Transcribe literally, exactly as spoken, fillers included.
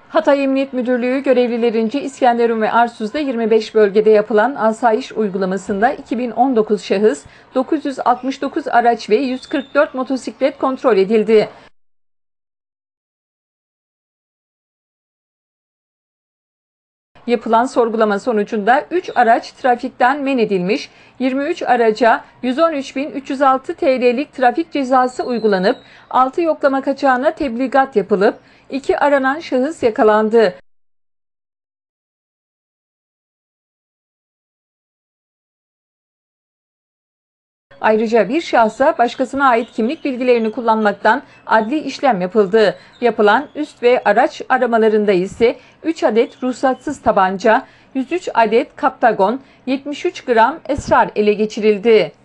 Hatay Emniyet Müdürlüğü görevlilerince İskenderun ve Arsuz'da yirmi beş bölgede yapılan asayiş uygulamasında iki bin on dokuz şahıs, dokuz yüz altmış dokuz araç ve yüz kırk dört motosiklet kontrol edildi. Yapılan sorgulama sonucunda üç araç trafikten men edilmiş, yirmi üç araca yüz on üç bin üç yüz altı T L'lik trafik cezası uygulanıp altı yoklama kaçağına tebligat yapılıp iki aranan şahıs yakalandı. Ayrıca bir şahsa başkasına ait kimlik bilgilerini kullanmaktan adli işlem yapıldı. Yapılan üst ve araç aramalarında ise üç adet ruhsatsız tabanca, yüz üç adet kaptagon, yetmiş üç gram esrar ele geçirildi.